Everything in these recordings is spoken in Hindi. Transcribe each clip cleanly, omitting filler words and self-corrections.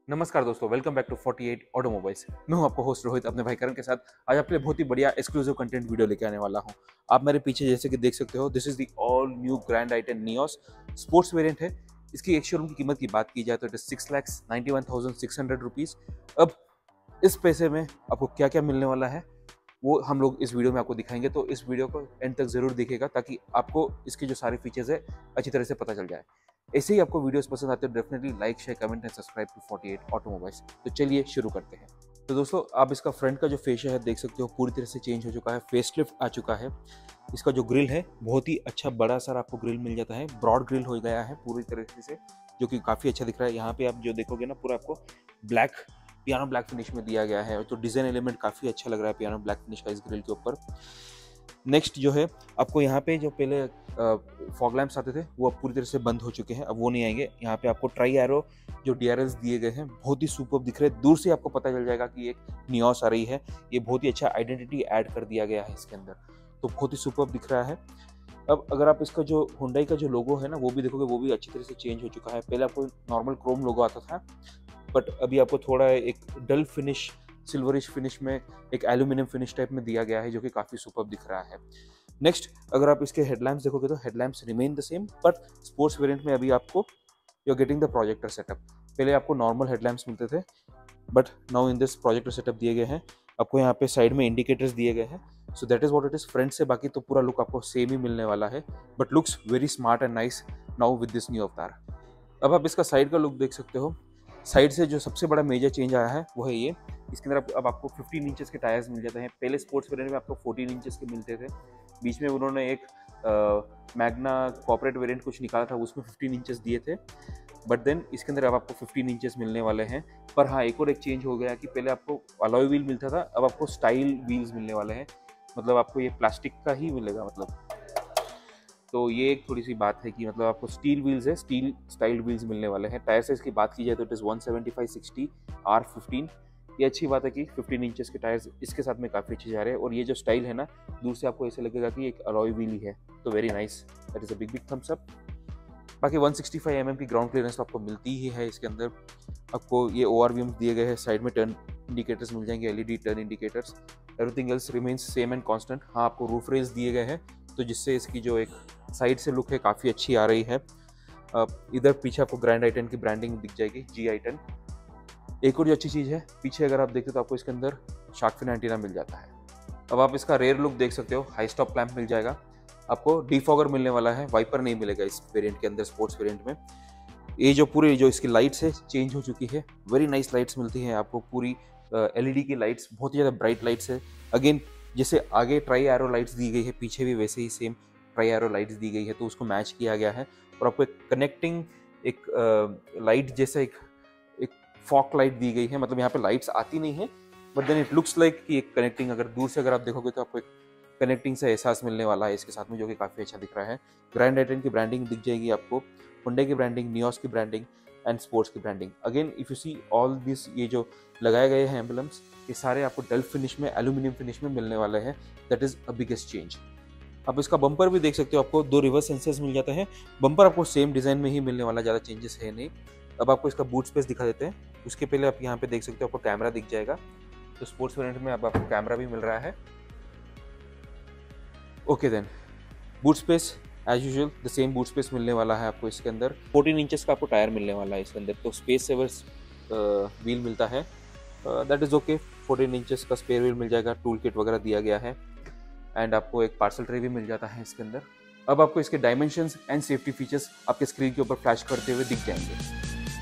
नमस्कार दोस्तों, वेलकम बैक टू 48 ऑटोमोबाइल्स। मैं हूं आपका होस्ट रोहित अपने भाई करण के साथ। आज आपके लिए बहुत ही बढ़िया एक्सक्लूसिव कंटेंट वीडियो लेके आने वाला हूं। आप मेरे पीछे जैसे कि देख सकते हो, this is the all new grand आई-10 नियोस स्पोर्ट्स वेरिएंट है। इसकी एक शोरूम की कीमत की बात की जाए तो इट इज 6,91,600 रुपीज। अब इस पैसे में आपको क्या क्या मिलने वाला है वो हम लोग इस वीडियो में आपको दिखाएंगे, तो इस वीडियो को एंड तक जरूर देखिएगा ताकि आपको इसके जो सारे फीचर्स है अच्छी तरह से पता चल जाए। ऐसे ही आपको वीडियोस पसंद आते हैं definitely like share comment and subscribe to 48 automobiles. तो चलिए शुरू करते हैं। तो दोस्तों, आप इसका फ्रंट का जो फेशियल है देख सकते हो, पूरी तरह से चेंज हो चुका है, फेसलिफ्ट आ चुका है। इसका जो ग्रिल है बहुत ही अच्छा बड़ा सारा आपको ग्रिल मिल जाता है, ब्रॉड ग्रिल हो गया है पूरी तरीके से, जो कि काफ़ी अच्छा दिख रहा है। यहाँ पे आप जो देखोगे ना, पूरा आपको ब्लैक पियानो ब्लैक फिनिश में दिया गया है, और तो डिज़ाइन एलिमेंट काफ़ी अच्छा लग रहा है पियानो ब्लैक फिनिश का इस ग्रिल के ऊपर। नेक्स्ट जो है, आपको यहाँ पे जो पहले फॉग लैंप्स आते थे वो अब पूरी तरह से बंद हो चुके हैं, अब वो नहीं आएंगे। यहाँ पे आपको ट्राई एरो जो DRLs दिए गए हैं बहुत ही सुपर्ब दिख रहे हैं, दूर से आपको पता चल जाएगा कि एक नियोस आ रही है। ये बहुत ही अच्छा आइडेंटिटी ऐड कर दिया गया है इसके अंदर, तो बहुत ही सुपर्ब दिख रहा है। अब अगर आप इसका जो हुंडई का जो लोगो है ना वो भी देखोगे, वो भी अच्छी तरह से चेंज हो चुका है। पहले आपको नॉर्मल क्रोम लोगो आता था, बट अभी आपको थोड़ा एक डल फिनिश, सिल्वरिश फिनिश में एक एल्यूमिनियम फिनिश टाइप में दिया गया है, जो कि काफ़ी सुपर्ब दिख रहा है। नेक्स्ट, अगर आप इसके हेडलैम्प्स देखोगे तो headlamps remain the same, but sports variant में अभी आपको you are getting the projector setup. पहले आपको नॉर्मल हेडलैम्प्स मिलते थे, but now in this projector setup दिए गए हैं। आपको यहाँ पे साइड में इंडिकेटर्स दिए गए हैं, so that is what it is. Front से बाकी तो पूरा लुक आपको सेम ही मिलने वाला है, but looks very smart and nice now with this new avatar. अब आप इसका साइड का लुक देख सकते हो। साइड से जो सबसे बड़ा मेजर चेंज आया है वो है ये, इसके अंदर अब आपको 15 इंचेस के टायर्स मिल जाते हैं। पहले स्पोर्ट्स वेरिएंट में आपको 14 इंचेस के मिलते थे, बीच में उन्होंने एक मैग्ना कॉर्पोरेट वेरिएंट कुछ निकाला था, उसमें 15 इंचेस दिए थे, बट देन इसके अंदर अब आपको 15 इंचेस मिलने वाले हैं। पर हाँ, एक और एक चेंज हो गया कि पहले आपको अलॉय व्हील मिलता था, अब आपको स्टाइल व्हील्स मिलने वाले हैं। मतलब आपको ये प्लास्टिक का ही मिलेगा, मतलब तो ये एक थोड़ी सी बात है कि मतलब आपको स्टील व्हील्स है, स्टील स्टाइल्ड व्हील्स मिलने वाले हैं। टायर साइज की बात की जाए तो इट इज़ 175/60 R15। ये अच्छी बात है कि 15 इंचेस के टायर्स इसके साथ में काफ़ी अच्छे जा रहे हैं, और ये जो स्टाइल है ना, दूर से आपको ऐसे लगेगा कि एक अलॉय व्हील ही है, तो very nice, that is a big big thumbs up. बाकी 165 mm की ग्राउंड क्लियरेंस तो आपको मिलती ही है इसके अंदर। आपको ये ORVMs दिए गए हैं, साइड में टर्न इंडिकेटर्स मिल जाएंगे, LED turn indicators. Everything else remains same and constant. हाँ, आपको रूफ रेल्स दिए गए हैं, तो जिससे इसकी जो एक साइड से लुक है काफ़ी अच्छी आ रही है। इधर पीछे आपको ग्रैंड आई-10 की ब्रांडिंग दिख जाएगी, GI-10। एक और जो अच्छी चीज़ है, पीछे अगर आप देखते हो तो आपको इसके अंदर शार्क फिन एंटीना मिल जाता है। अब आप इसका रेयर लुक देख सकते हो, हाई स्टॉप क्लैंप मिल जाएगा, आपको डीफॉगर मिलने वाला है, वाइपर नहीं मिलेगा इस वेरिएंट के अंदर, स्पोर्ट्स वेरिएंट में। ये जो पूरी जो इसकी लाइट्स है चेंज हो चुकी है, वेरी नाइस लाइट्स मिलती हैं आपको, पूरी LED की लाइट्स, बहुत ही ज़्यादा ब्राइट लाइट्स है। अगेन, जैसे आगे ट्राई एरो लाइट्स दी गई है, पीछे भी वैसे ही सेम ट्राई एरो लाइट्स दी गई है, तो उसको मैच किया गया है। और आपको एक कनेक्टिंग एक लाइट जैसा एक एक फॉक लाइट दी गई है, मतलब यहाँ पे लाइट्स आती नहीं है, but then it looks like कि एक कनेक्टिंग, अगर दूर से अगर आप देखोगे तो आपको एक कनेक्टिंग से एहसास मिलने वाला है इसके साथ में, जो कि काफ़ी अच्छा दिख रहा है। ग्रैंड आई-10 की ब्रांडिंग दिख जाएगी आपको, हुंडई की ब्रांडिंग, नियोस की ब्रांडिंग एंड स्पोर्ट्स की branding. Again if you see all this, ये जो लगाए गए हैं एम्बलम्स, ये सारे आपको डल फिनिश में, एल्यूमिनियम फिनिश में मिलने वाले हैं। That is a biggest change. आप इसका बम्पर भी देख सकते हो, आपको 2 रिवर्स सेंसर्स मिल जाते हैं। बम्पर आपको सेम डिज़ाइन में ही मिलने वाला, ज़्यादा चेंजेस है नहीं। अब आपको इसका बूट स्पेस दिखा देते हैं। उसके पहले आप यहाँ पे देख सकते हो, आपको कैमरा दिख जाएगा, तो स्पोर्ट्स वेरिएंट में अब आपको कैमरा भी मिल रहा है। Okay then, boot space as usual the same boot space मिलने वाला है आपको इसके अंदर। 14 इंचेस का आपको टायर मिलने वाला है इसके अंदर, तो स्पेस सेवर्स व्हील मिलता है, दैट इज़ ओके। 14 इंचेस का स्पेयर व्हील मिल जाएगा, टूल किट वगैरह दिया गया है, एंड आपको एक पार्सल ट्रे भी मिल जाता है इसके अंदर। अब आपको इसके डायमेंशंस एंड सेफ्टी फीचर्स आपके स्क्रीन के ऊपर फ्लैश करते हुए दिख जाएंगे।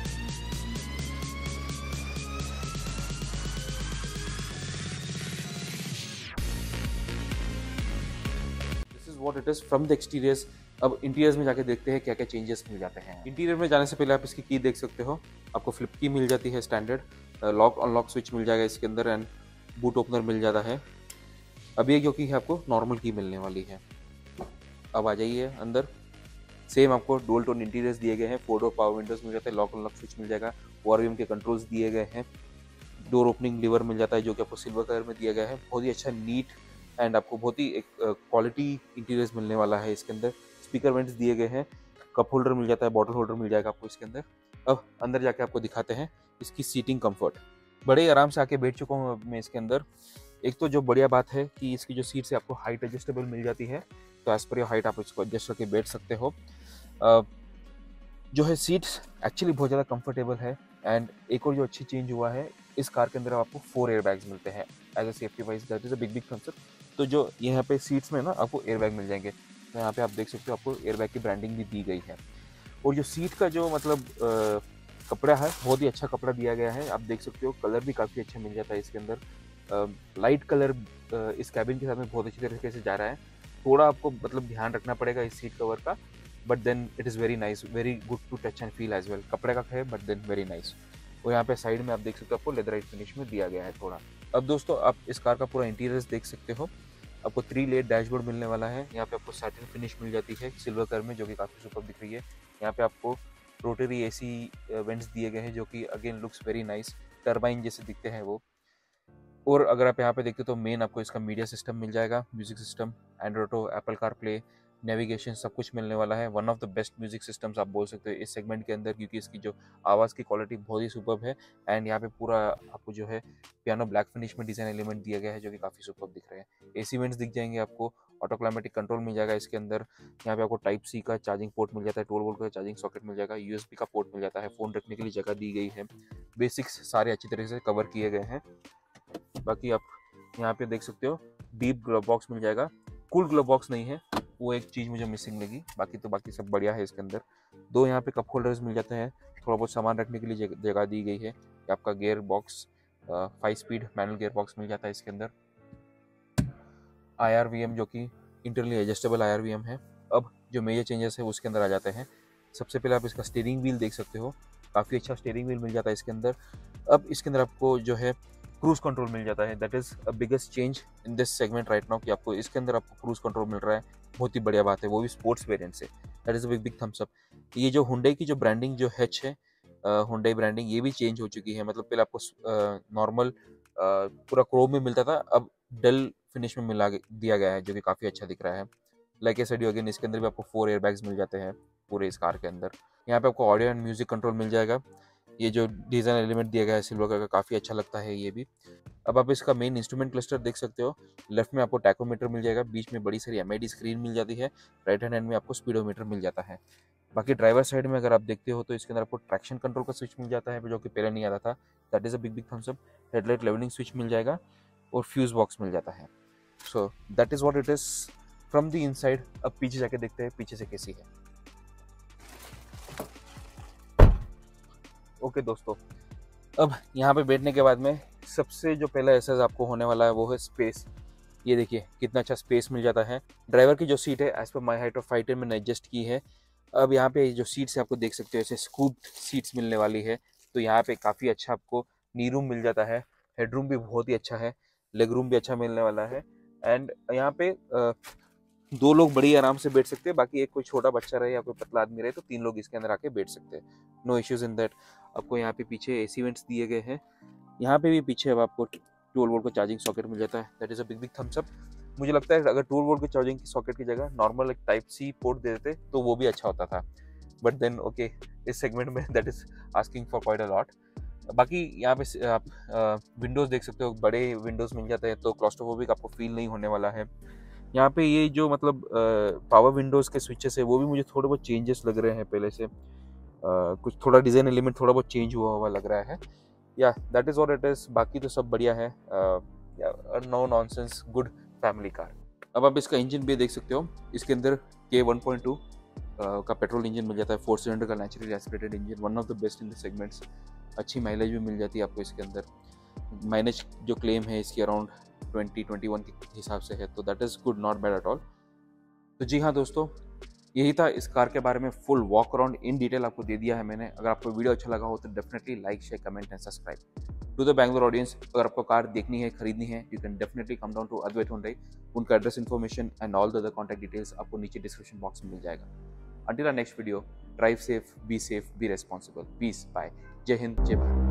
This is what it is from the exteriors. अब इंटीरियर्स में जाके देखते हैं क्या क्या चेंजेस मिल जाते हैं। इंटीरियर में जाने से पहले आप इसकी की देख सकते हो, आपको फ्लिप की मिल जाती है स्टैंडर्ड, लॉक अनलॉक स्विच मिल जाएगा इसके अंदर, एंड बूट ओपनर मिल जाता है। अब ये क्योंकि आपको नॉर्मल की मिलने वाली है। अब आ जाइए अंदर, सेम आपको डुअल टोन इंटीरियर्स दिए गए हैं, 4 डोर पावर विंडोज मिल जाते हैं, लॉक अनलॉक स्विच मिल जाएगा, ORVM के कंट्रोल्स दिए गए हैं, डोर ओपनिंग लीवर मिल जाता है जो कि आपको सिल्वर कलर में दिया गया है। बहुत ही अच्छा नीट एंड आपको बहुत ही एक क्वालिटी इंटीरियर्स मिलने वाला है इसके अंदर। स्पीकर वेंट्स दिए गए हैं, कप होल्डर मिल जाता है, बॉटल होल्डर मिल जाएगा आपको इसके अंदर। अब अंदर जाके आपको दिखाते हैं इसकी सीटिंग कंफर्ट, बड़े आराम से आके बैठ चुका हूँ अब मैं इसके अंदर। एक तो जो बढ़िया बात है कि इसकी जो सीट्स है आपको हाइट एडजस्टेबल मिल जाती है, तो एज पर योर हाइट आप इसको एडजस्ट करके बैठ सकते हो। जो है सीट्स एक्चुअली बहुत ज़्यादा कंफर्टेबल है। एंड एक और जो अच्छी चेंज हुआ है, इस कार के अंदर आपको 4 एयर बैग्स मिलते हैं as a safety wise, that is a big concept. तो जो यहाँ पे सीट्स में ना आपको एयर बैग मिल जाएंगे, तो यहाँ पे आप देख सकते हो आपको एयर बैग की ब्रांडिंग भी दी गई है। और जो सीट का जो मतलब कपड़ा है, बहुत ही अच्छा कपड़ा दिया गया है। आप देख सकते हो कलर भी काफ़ी अच्छा मिल जाता है इसके अंदर। लाइट कलर इस कैबिन के साथ में बहुत अच्छी तरीके से जा रहा है। थोड़ा आपको मतलब ध्यान रखना पड़ेगा इस सीट कवर का, but then it is very nice, very good to touch and feel as well. कपड़े का है बट देन वेरी नाइस। और यहाँ पे साइड में आप देख सकते हो आपको लेदराइट फिनिश में दिया गया है थोड़ा। अब दोस्तों आप इस कार का पूरा इंटीरियर देख सकते हो। आपको 3 लेयर डैशबोर्ड मिलने वाला है। यहाँ पे आपको सैटिन फिनिश मिल जाती है सिल्वर कलर में, जो कि काफ़ी सुपर दिख रही है। यहाँ पे आपको रोटरी एसी वेंट्स दिए गए हैं, जो कि again looks very nice, turbine जैसे दिखते हैं वो। और अगर आप यहाँ पे देखते हो तो मेन आपको इसका मीडिया सिस्टम मिल जाएगा, music system, Android Auto, Apple car play, navigation, सब कुछ मिलने वाला है। One of the best music systems आप बोल सकते हो इस सेगमेंट के अंदर, क्योंकि इसकी जो आवाज़ की क्वालिटी बहुत ही सुपर्ब है। एंड यहाँ पे पूरा आपको जो है पियानो ब्लैक फिनिश में डिज़ाइन एलिमेंट दिया गया है, जो कि काफ़ी सुपर्ब दिख रहे हैं। एसी वेंट्स दिख जाएंगे आपको, ऑटो क्लाइमेटिक कंट्रोल मिल जाएगा इसके अंदर। यहाँ पे आपको टाइप सी का चार्जिंग पोर्ट मिल जाता है, 12 वोल्ट का चार्जिंग सॉकेट मिल जाएगा, यूएसबी का पोर्ट मिल जाता है, फ़ोन रखने के लिए जगह दी गई है। बेसिक्स सारे अच्छी तरीके से कवर किए गए हैं। बाकी आप यहाँ पे देख सकते हो डीप ग्लव बॉक्स मिल जाएगा। कूल ग्लव बॉक्स नहीं है, वो एक चीज़ मुझे मिसिंग लगी, बाकी सब बढ़िया है इसके अंदर। 2 यहाँ पे कप होल्डर्स मिल जाते हैं, थोड़ा बहुत सामान रखने के लिए जगह दी गई है। आपका gear box 5 speed manual gear box मिल जाता है इसके अंदर। IRVM जो कि इंटरनली एडजस्टेबल IRVM है। अब जो मेजर चेंजेस है उसके अंदर आ जाते हैं। सबसे पहले आप इसका स्टीयरिंग व्हील देख सकते हो, काफ़ी अच्छा स्टीयरिंग व्हील मिल जाता है इसके अंदर। अब इसके अंदर आपको जो है क्रूज़ कंट्रोल मिल जाता है, that is a biggest change in this segment right now, कि आपको इसके अंदर आपको क्रूज़ कंट्रोल मिल रहा है। बहुत ही बढ़िया बात है, वो भी स्पोर्ट्स वेरिएंट से, that is a big thumbs up. ये जो हुंडई की जो ब्रांडिंग जो हैच है, हुंडई ब्रांडिंग, ये भी चेंज हो चुकी है। मतलब पहले आपको नॉर्मल पूरा क्रोम में मिलता था, अब डल फिनिश में मिला दिया गया है, जो कि काफ़ी अच्छा दिख रहा है। लाइक ए सेड अगेन, इसके अंदर भी आपको 4 एयर बैग्स मिल जाते हैं पूरे इस कार के अंदर। यहाँ पे आपको ऑडियो एंड म्यूजिक कंट्रोल मिल जाएगा। ये जो डिज़ाइन एलिमेंट दिया गया है सिल्वर कलर का, काफ़ी अच्छा लगता है ये भी। अब आप इसका मेन इंस्ट्रूमेंट क्लस्टर देख सकते हो। लेफ्ट में आपको टैकोमीटर मिल जाएगा, बीच में बड़ी सारी MID स्क्रीन मिल जाती है, राइट हैंड में आपको स्पीडोमीटर मिल जाता है। बाकी ड्राइवर साइड में अगर आप देखते हो तो इसके अंदर आपको ट्रैक्शन कंट्रोल का स्विच मिल जाता है, जो कि पहले नहीं आता था, that is a big thumbs up. Headlight levelling switch मिल जाएगा और फ्यूज बॉक्स मिल जाता है। So that is what it is from the inside. अब पीछे जाके देखते हैं पीछे से कैसी है। ओके दोस्तों, अब यहाँ पे बैठने के बाद में सबसे जो पहला एहसास आपको होने वाला है वो है स्पेस। ये देखिए कितना अच्छा स्पेस मिल जाता है। ड्राइवर की जो सीट है एज पर माई हाइट और 5'10" मैंने एडजस्ट की है। अब यहाँ पे जो सीट्स है आपको देख सकते हो ऐसे स्कूप्ड सीट्स मिलने वाली है, तो यहाँ पे काफ़ी अच्छा आपको नी रूम मिल जाता है। हेडरूम भी बहुत ही अच्छा है, लेग रूम भी अच्छा मिलने वाला है। एंड यहाँ पे 2 लोग बड़ी आराम से बैठ सकते हैं। बाकी एक कोई छोटा बच्चा रहे या कोई पतला आदमी रहे तो 3 लोग इसके अंदर आके बैठ सकते हैं, नो इश्यूज इन दैट। आपको यहाँ पे पीछे AC वेंट्स दिए गए हैं। यहाँ पे भी पीछे अब आपको 12 वोल्ट का चार्जिंग सॉकेट मिल जाता है, that is a big thumbs up. मुझे लगता है अगर 12 वोल्ट के चार्जिंग की सॉकेट की जगह नॉर्मल एक टाइप सी पोर्ट दे देते तो वो भी अच्छा होता था, बट देन ओके, इस सेगमेंट में that is asking for quite a lot. बाकी यहाँ पे आप विंडोज़ देख सकते हो, बड़े विंडोज़ मिल जाते हैं, तो क्लॉस्ट्रोफोबिक आपको फील नहीं होने वाला है। यहाँ पे ये जो मतलब पावर विंडोज़ के स्विचेस है वो भी मुझे थोड़े बहुत चेंजेस लग रहे हैं पहले से। कुछ थोड़ा डिज़ाइन एलिमेंट थोड़ा बहुत चेंज हुआ हुआ लग रहा है। Yeah that is what it is. बाकी तो सब बढ़िया है, no nonsense, good family car. अब आप इसका इंजन भी देख सकते हो, इसके अंदर K1.2 का पेट्रोल इंजन मिल जाता है, 4 सिलेंडर का naturally aspirated engine, one of the best in the segments. अच्छी माइलेज भी मिल जाती है आपको इसके अंदर। माइलेज जो क्लेम है इसकी अराउंड 20-21 के हिसाब से है, तो that is good, not bad at all. तो जी हाँ दोस्तों, यही था इस कार के बारे में full walk around in detail आपको दे दिया है मैंने। अगर आपको वीडियो अच्छा लगा हो तो definitely like, share, comment and subscribe. To the Bangalore audience, अगर आपको कार देखनी है, खरीदनी है, you can definitely come down to Advaith Hyundai. उनका address information and all the other contact details आपको नीचे डिस्क्रिप्शन बॉक्स में मिल जाएगा। Until our next video, drive safe, be responsible, peace, bye, जय हिंद, जय भारत।